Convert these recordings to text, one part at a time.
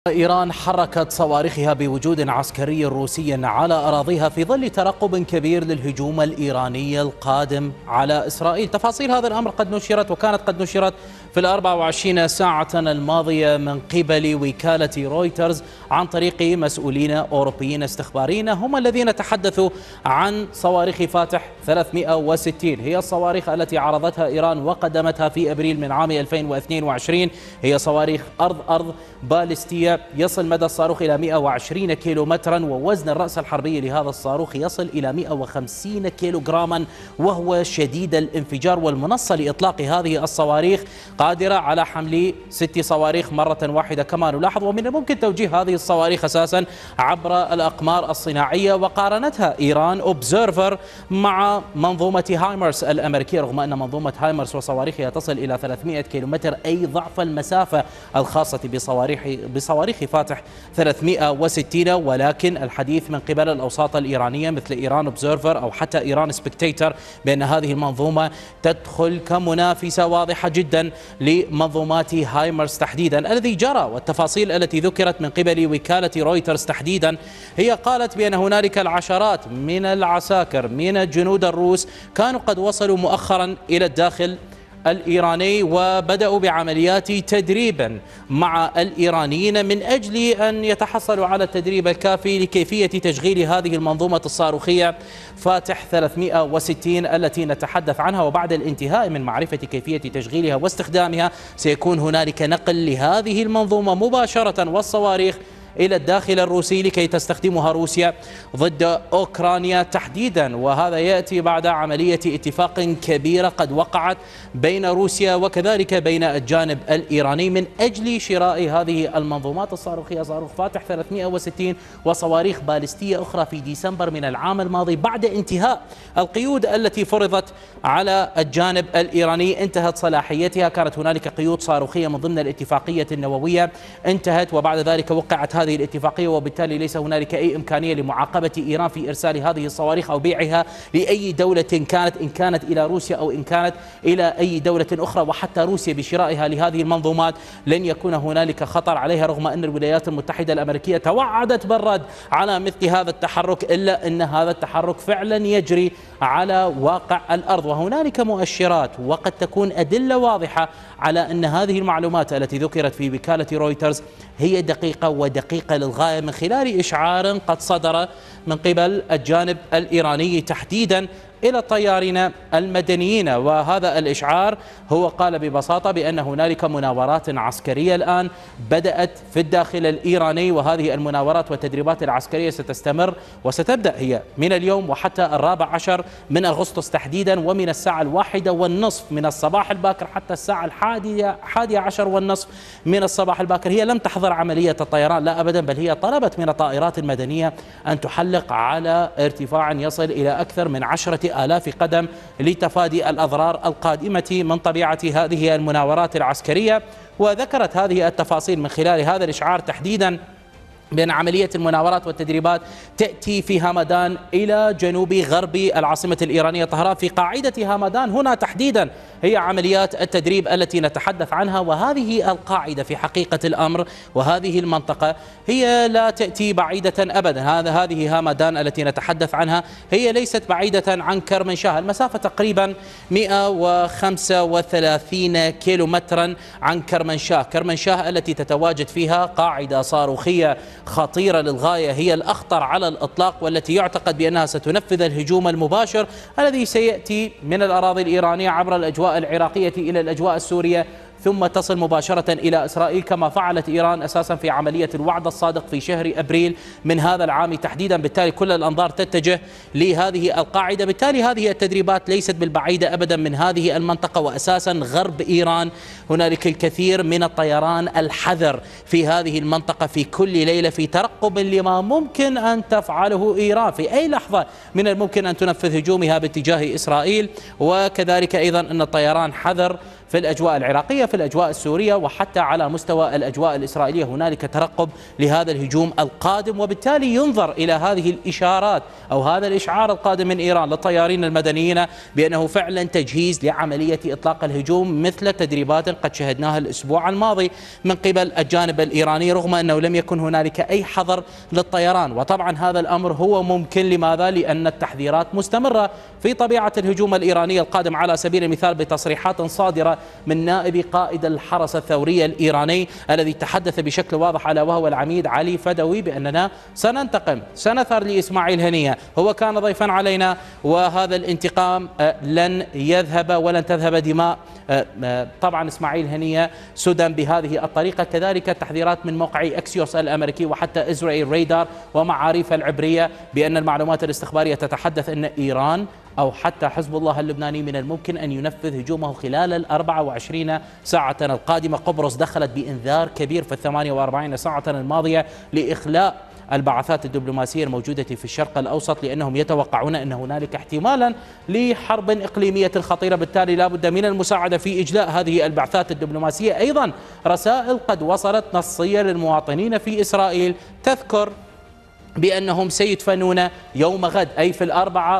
إيران حركت صواريخها بوجود عسكري روسي على أراضيها في ظل ترقب كبير للهجوم الإيراني القادم على إسرائيل. تفاصيل هذا الأمر كانت قد نشرت في 24 ساعة الماضية من قبل وكالة رويترز عن طريق مسؤولين أوروبيين استخباريين هم الذين تحدثوا عن صواريخ فاتح 360. هي الصواريخ التي عرضتها إيران وقدمتها في أبريل من عام 2022. هي صواريخ أرض باليستية، يصل مدى الصاروخ إلى 120 كيلومترا، ووزن الرأس الحربي لهذا الصاروخ يصل إلى 150 كيلوغراما، وهو شديد الانفجار. والمنصة لإطلاق هذه الصواريخ قادرة على حمل 6 صواريخ مرة واحدة كما نلاحظ. ومن الممكن توجيه هذه الصواريخ أساسا عبر الأقمار الصناعية. وقارنتها إيران أوبزيرفر مع منظومة هايمرس الأمريكية، رغم أن منظومة هايمرس وصواريخها تصل إلى 300 كيلومتر، أي ضعف المسافة الخاصة بصواريخ فاتح 360. ولكن الحديث من قبل الأوساط الإيرانية مثل إيران أوبزيرفر أو حتى إيران سبكتيتر بأن هذه المنظومة تدخل كمنافسة واضحة جدا لمنظومات هايمرس تحديدا الذي جرى. والتفاصيل التي ذكرت من قبل وكالة رويترز تحديدا هي قالت بأن هنالك العشرات من العساكر من الجنود الروس كانوا قد وصلوا مؤخرا إلى الداخل الإيراني وبدأوا بعمليات تدريب مع الإيرانيين من أجل أن يتحصلوا على التدريب الكافي لكيفية تشغيل هذه المنظومة الصاروخية فاتح 360 التي نتحدث عنها. وبعد الانتهاء من معرفة كيفية تشغيلها واستخدامها سيكون هنالك نقل لهذه المنظومة مباشرة والصواريخ إلى الداخل الروسي لكي تستخدمها روسيا ضد أوكرانيا تحديدا. وهذا يأتي بعد عملية اتفاق كبيرة قد وقعت بين روسيا وكذلك بين الجانب الإيراني من أجل شراء هذه المنظومات الصاروخية، صاروخ فاتح 360 وصواريخ باليستية أخرى في ديسمبر من العام الماضي بعد انتهاء القيود التي فرضت على الجانب الإيراني. انتهت صلاحيتها، كانت هنالك قيود صاروخية من ضمن الاتفاقية النووية انتهت، وبعد ذلك وقعت هذه الاتفاقية، وبالتالي ليس هنالك أي إمكانية لمعاقبة إيران في إرسال هذه الصواريخ أو بيعها لأي دولة كانت، إن كانت إلى روسيا أو إن كانت إلى أي دولة أخرى. وحتى روسيا بشرائها لهذه المنظومات لن يكون هنالك خطر عليها، رغم أن الولايات المتحدة الأمريكية توعدت بالرد على مثل هذا التحرك، إلا أن هذا التحرك فعلا يجري على واقع الأرض. وهنالك مؤشرات وقد تكون أدلة واضحة على أن هذه المعلومات التي ذكرت في وكالة رويترز هي دقيقة للغاية من خلال إشعار قد صدر من قبل الجانب الإيراني تحديدا إلى الطيارين المدنيين. وهذا الإشعار هو قال ببساطة بأن هنالك مناورات عسكرية الآن بدأت في الداخل الإيراني، وهذه المناورات والتدريبات العسكرية ستستمر وستبدأ هي من اليوم وحتى 14 من أغسطس تحديدا، ومن الساعة 1:30 من الصباح الباكر حتى الساعة 11:30 من الصباح الباكر. هي لم تحظر عملية الطيران، لا أبدا، بل هي طلبت من الطائرات المدنية أن تحلق على ارتفاع يصل إلى أكثر من 10,000 قدم لتفادي الأضرار القادمة من طبيعة هذه المناورات العسكرية. وذكرت هذه التفاصيل من خلال هذا الإشعار تحديدا بأن عملية المناورات والتدريبات تأتي في همدان إلى جنوب غرب العاصمة الإيرانية طهران. في قاعدة همدان هنا تحديدا هي عمليات التدريب التي نتحدث عنها. وهذه القاعدة في حقيقة الأمر وهذه المنطقة هي لا تأتي بعيدة أبدا. هذه همدان التي نتحدث عنها هي ليست بعيدة عن كرمنشاه، المسافة تقريبا 135 كيلومترا عن كرمنشاه التي تتواجد فيها قاعدة صاروخية خطيرة للغاية، هي الأخطر على الإطلاق، والتي يعتقد بأنها ستنفذ الهجوم المباشر الذي سيأتي من الأراضي الإيرانية عبر الأجواء العراقية إلى الأجواء السورية ثم تصل مباشرة إلى إسرائيل، كما فعلت إيران أساسا في عملية الوعد الصادق في شهر أبريل من هذا العام تحديدا. بالتالي كل الأنظار تتجه لهذه القاعدة. بالتالي هذه التدريبات ليست بالبعيدة أبدا من هذه المنطقة. وأساسا غرب إيران هنالك الكثير من الطيران الحذر في هذه المنطقة في كل ليلة في ترقب لما ممكن أن تفعله إيران في أي لحظة من الممكن أن تنفذ هجومها باتجاه إسرائيل. وكذلك أيضا أن الطيران حذر في الأجواء العراقية، في الأجواء السورية، وحتى على مستوى الأجواء الإسرائيلية هنالك ترقب لهذا الهجوم القادم. وبالتالي ينظر إلى هذه الإشارات أو هذا الإشعار القادم من إيران للطيارين المدنيين بأنه فعلا تجهيز لعملية إطلاق الهجوم مثل تدريبات قد شهدناها الأسبوع الماضي من قبل الجانب الإيراني، رغم أنه لم يكن هنالك أي حظر للطيران. وطبعا هذا الأمر هو ممكن، لماذا؟ لأن التحذيرات مستمرة في طبيعة الهجوم الإيراني القادم، على سبيل المثال بتصريحات صادرة من نائب قائد الحرس الثوري الإيراني الذي تحدث بشكل واضح على وهو العميد علي فدوي بأننا سننتقم، سنثر لإسماعيل هنية، هو كان ضيفا علينا وهذا الانتقام لن يذهب ولن تذهب دماء طبعا إسماعيل هنية سدى بهذه الطريقة. كذلك تحذيرات من موقع أكسيوس الأمريكي وحتى إسرائيل رادار ومعاريف العبرية بأن المعلومات الاستخبارية تتحدث أن إيران أو حتى حزب الله اللبناني من الممكن أن ينفذ هجومه خلال 24 ساعة القادمة. قبرص دخلت بإنذار كبير في 48 ساعة الماضية لإخلاء البعثات الدبلوماسية الموجودة في الشرق الأوسط، لأنهم يتوقعون أن هنالك احتمالا لحرب إقليمية خطيرة، بالتالي لا بد من المساعدة في إجلاء هذه البعثات الدبلوماسية. أيضا رسائل قد وصلت نصية للمواطنين في إسرائيل تذكر بأنهم سيدفنون يوم غد، أي في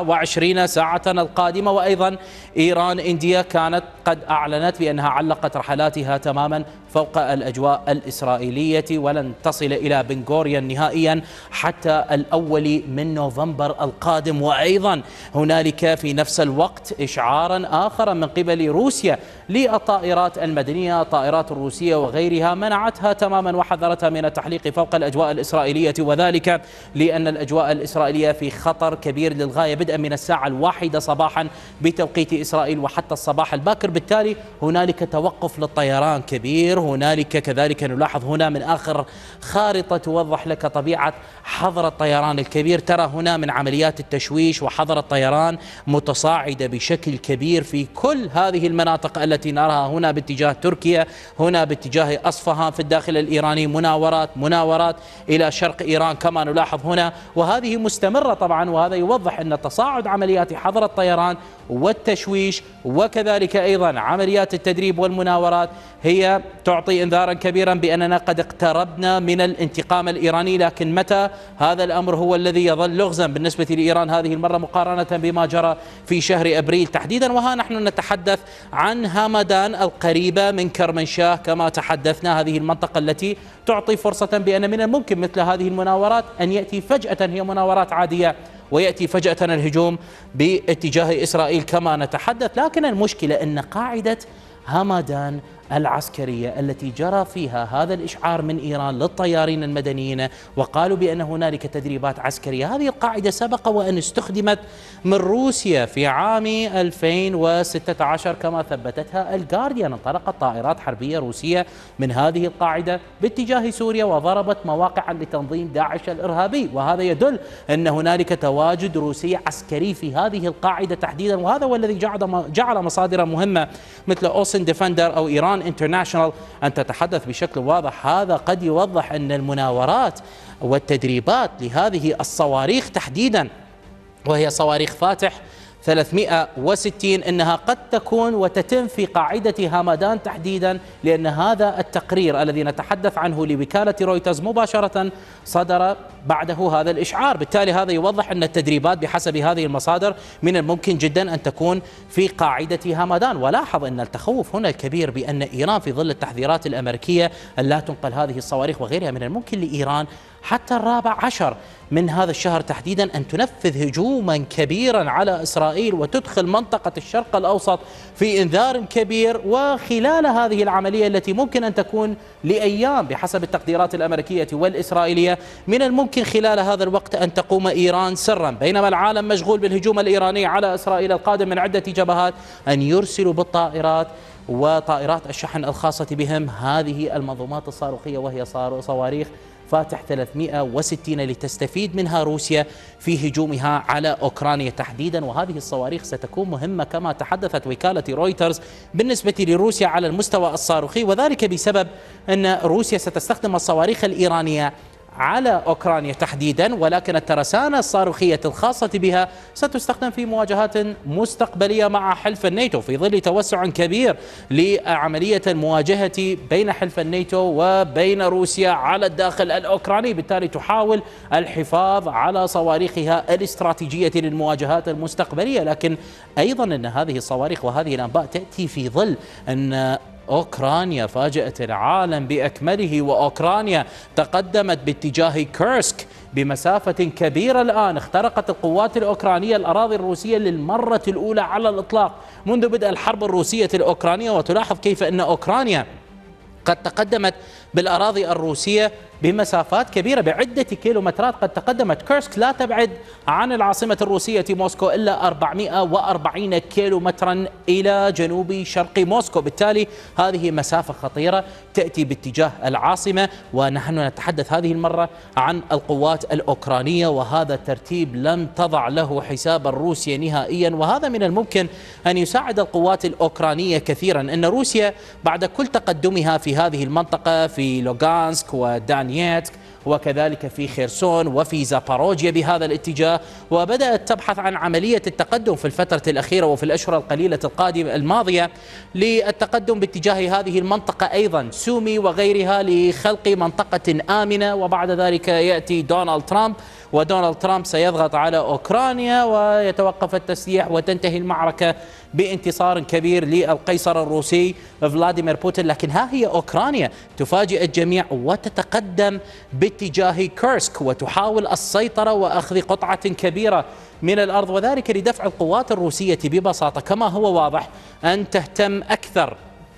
24 ساعة القادمة. وأيضا إيران إنديا كانت قد أعلنت بأنها علقت رحلاتها تماما فوق الأجواء الإسرائيلية ولن تصل إلى بن غوريون نهائيا حتى الأول من نوفمبر القادم. وأيضا هنالك في نفس الوقت إشعارا آخر من قبل روسيا للطائرات المدنية، الطائرات الروسية وغيرها منعتها تماما وحذرتها من التحليق فوق الأجواء الإسرائيلية، وذلك لأن الأجواء الإسرائيلية في خطر كبير للغاية بدءا من الساعة 1 صباحا بتوقيت إسرائيل وحتى الصباح الباكر. بالتالي هنالك توقف للطيران كبير. هنالك كذلك نلاحظ هنا من آخر خارطة توضح لك طبيعة حظر الطيران الكبير. ترى هنا من عمليات التشويش وحظر الطيران متصاعدة بشكل كبير في كل هذه المناطق التي نراها، هنا باتجاه تركيا، هنا باتجاه أصفهان في الداخل الإيراني، مناورات إلى شرق إيران كما نلاحظ هنا، وهذه مستمرة طبعا. وهذا يوضح أن تصاعد عمليات حظر الطيران والتشويش وكذلك أيضا عمليات التدريب والمناورات هي تعطي انذارا كبيرا بأننا قد اقتربنا من الانتقام الإيراني. لكن متى؟ هذا الأمر هو الذي يظل لغزا بالنسبة لإيران هذه المرة مقارنة بما جرى في شهر أبريل تحديدا. وها نحن نتحدث عن همدان القريبة من كرمنشاه كما تحدثنا، هذه المنطقة التي تعطي فرصة بأن من الممكن مثل هذه المناورات أن يأتي فجأة، هي مناورات عادية، ويأتي فجأة الهجوم باتجاه إسرائيل كما نتحدث. لكن المشكلة أن قاعدة همدان العسكرية التي جرى فيها هذا الإشعار من إيران للطيارين المدنيين وقالوا بأن هنالك تدريبات عسكرية، هذه القاعدة سبق وأن استخدمت من روسيا في عام 2016 كما ثبتتها الجارديان. انطلقت طائرات حربية روسية من هذه القاعدة باتجاه سوريا وضربت مواقع لتنظيم داعش الإرهابي، وهذا يدل أن هنالك تواجد روسي عسكري في هذه القاعدة تحديدا. وهذا هو الذي جعل مصادر مهمة مثل أوسن ديفندر أو إيران انترناشنال أن تتحدث بشكل واضح. هذا قد يوضح أن المناورات والتدريبات لهذه الصواريخ تحديدا، وهي صواريخ فاتح 360، انها قد تكون وتتم في قاعدة همدان تحديدا، لان هذا التقرير الذي نتحدث عنه لوكالة رويترز مباشرة صدر بعده هذا الإشعار. بالتالي هذا يوضح ان التدريبات بحسب هذه المصادر من الممكن جدا ان تكون في قاعدة همدان. ولاحظ ان التخوف هنا الكبير بان ايران في ظل التحذيرات الامريكية ان لا تنقل هذه الصواريخ وغيرها، من الممكن لايران حتى 14 من هذا الشهر تحديدا أن تنفذ هجوما كبيرا على إسرائيل وتدخل منطقة الشرق الأوسط في إنذار كبير. وخلال هذه العملية التي ممكن أن تكون لأيام بحسب التقديرات الأمريكية والإسرائيلية، من الممكن خلال هذا الوقت أن تقوم إيران سرا بينما العالم مشغول بالهجوم الإيراني على إسرائيل القادم من عدة جبهات، أن يرسلوا بالطائرات وطائرات الشحن الخاصة بهم هذه المنظومات الصاروخية، وهي صواريخ فاتح 360 لتستفيد منها روسيا في هجومها على أوكرانيا تحديدا. وهذه الصواريخ ستكون مهمة كما تحدثت وكالة رويترز بالنسبة لروسيا على المستوى الصاروخي، وذلك بسبب أن روسيا ستستخدم الصواريخ الإيرانية على أوكرانيا تحديدا، ولكن الترسانة الصاروخية الخاصة بها ستستخدم في مواجهات مستقبلية مع حلف الناتو في ظل توسع كبير لعملية المواجهة بين حلف الناتو وبين روسيا على الداخل الأوكراني. بالتالي تحاول الحفاظ على صواريخها الاستراتيجية للمواجهات المستقبلية، لكن أيضا أن هذه الصواريخ وهذه الأنباء تأتي في ظل أن أوكرانيا فاجأت العالم بأكمله، وأوكرانيا تقدمت باتجاه كيرسك بمسافة كبيرة. الآن اخترقت القوات الأوكرانية الأراضي الروسية للمرة الأولى على الإطلاق منذ بدء الحرب الروسية الأوكرانية، وتلاحظ كيف أن أوكرانيا قد تقدمت بالأراضي الروسية بمسافات كبيرة بعدة كيلومترات. قد تقدمت كيرسك لا تبعد عن العاصمة الروسية موسكو إلا 440 كيلومترا إلى جنوب شرق موسكو. بالتالي هذه مسافة خطيرة تأتي باتجاه العاصمة، ونحن نتحدث هذه المرة عن القوات الأوكرانية، وهذا الترتيب لم تضع له حساب روسيا نهائيا، وهذا من الممكن أن يساعد القوات الأوكرانية كثيرا. أن روسيا بعد كل تقدمها في هذه المنطقة في لوغانسك ودانييتسك وكذلك في خيرسون وفي زاباروجيا بهذا الاتجاه، وبدأت تبحث عن عملية التقدم في الفترة الأخيرة وفي الأشهر القليلة القادمة الماضية للتقدم باتجاه هذه المنطقة أيضا سومي وغيرها لخلق منطقة آمنة. وبعد ذلك يأتي دونالد ترامب، ودونالد ترامب سيضغط على أوكرانيا ويتوقف التسليح وتنتهي المعركة بانتصار كبير للقيصر الروسي فلاديمير بوتين. لكن ها هي أوكرانيا تفاجئ الجميع وتتقدم باتجاه كيرسك وتحاول السيطرة وأخذ قطعة كبيرة من الأرض، وذلك لدفع القوات الروسية ببساطة كما هو واضح أن تهتم أكثر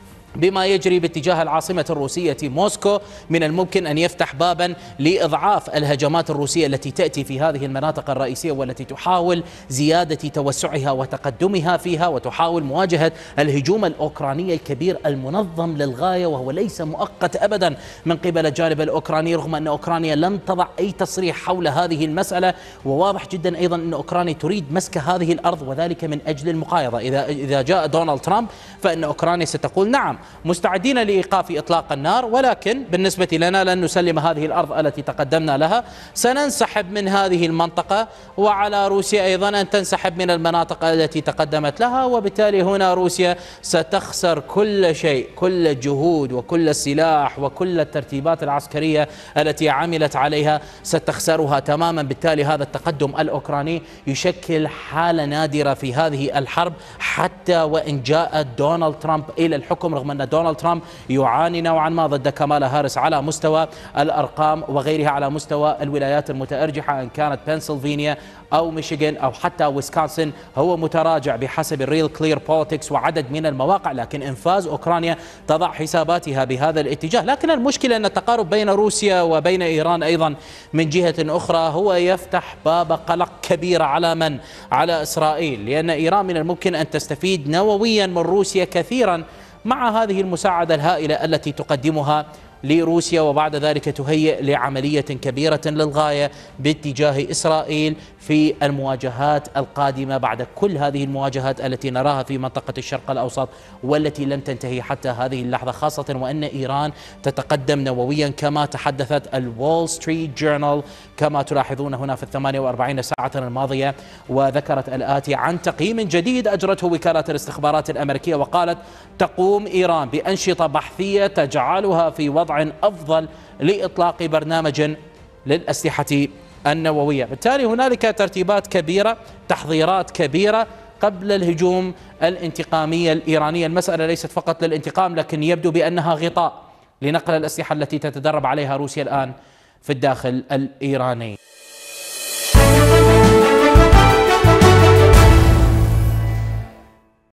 بما يجري باتجاه العاصمة الروسية موسكو. من الممكن أن يفتح بابا لإضعاف الهجمات الروسية التي تأتي في هذه المناطق الرئيسية والتي تحاول زيادة توسعها وتقدمها فيها، وتحاول مواجهة الهجوم الأوكراني الكبير المنظم للغاية، وهو ليس مؤقت أبدا من قبل الجانب الأوكراني، رغم أن أوكرانيا لم تضع أي تصريح حول هذه المسألة. وواضح جدا أيضا أن أوكرانيا تريد مسك هذه الأرض، وذلك من أجل المقايضة. إذا جاء دونالد ترامب فإن أوكرانيا ستقول نعم مستعدين لإيقاف إطلاق النار، ولكن بالنسبة لنا لن نسلم هذه الأرض التي تقدمنا لها، سننسحب من هذه المنطقة، وعلى روسيا أيضا أن تنسحب من المناطق التي تقدمت لها. وبالتالي هنا روسيا ستخسر كل شيء، كل الجهود وكل السلاح وكل الترتيبات العسكرية التي عملت عليها ستخسرها تماما. بالتالي هذا التقدم الأوكراني يشكل حالة نادرة في هذه الحرب، حتى وإن جاء دونالد ترامب إلى الحكم، رغم أن دونالد ترامب يعاني نوعا ما ضد كامالا هاريس على مستوى الأرقام وغيرها، على مستوى الولايات المتأرجحة إن كانت بنسلفانيا أو ميشيغان أو حتى ويسكونسن هو متراجع بحسب الريل كلير بوليتكس وعدد من المواقع. لكن إنفاذ أوكرانيا تضع حساباتها بهذا الاتجاه. لكن المشكلة أن التقارب بين روسيا وبين إيران أيضا من جهة أخرى هو يفتح باب قلق كبير على من؟ على إسرائيل، لأن إيران من الممكن أن تستفيد نوويا من روسيا كثيرا مع هذه المساعدة الهائلة التي تقدمها لروسيا، وبعد ذلك تهيئ لعملية كبيرة للغاية باتجاه إسرائيل في المواجهات القادمة بعد كل هذه المواجهات التي نراها في منطقة الشرق الأوسط والتي لم تنتهي حتى هذه اللحظة، خاصة وأن إيران تتقدم نوويا كما تحدثت الوول ستريت جورنال كما تلاحظون هنا في 48 ساعة الماضية، وذكرت الآتي عن تقييم جديد أجرته وكالة الاستخبارات الأمريكية، وقالت تقوم إيران بأنشطة بحثية تجعلها في وضع أفضل لإطلاق برنامج للأسلحة النووية. بالتالي هنالك ترتيبات كبيرة، تحضيرات كبيرة قبل الهجوم الانتقامي الإيراني. المسألة ليست فقط للانتقام، لكن يبدو بأنها غطاء لنقل الأسلحة التي تتدرب عليها روسيا الآن في الداخل الإيراني.